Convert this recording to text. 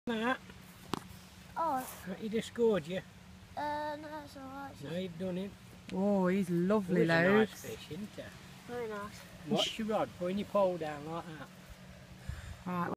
Matt, Oh, he just scored you. no, that's alright. No, you've done it. Oh, he's lovely, It's a nice loads. fish, isn't it? Very nice. Watch your rod, putting your pole down like that. Right.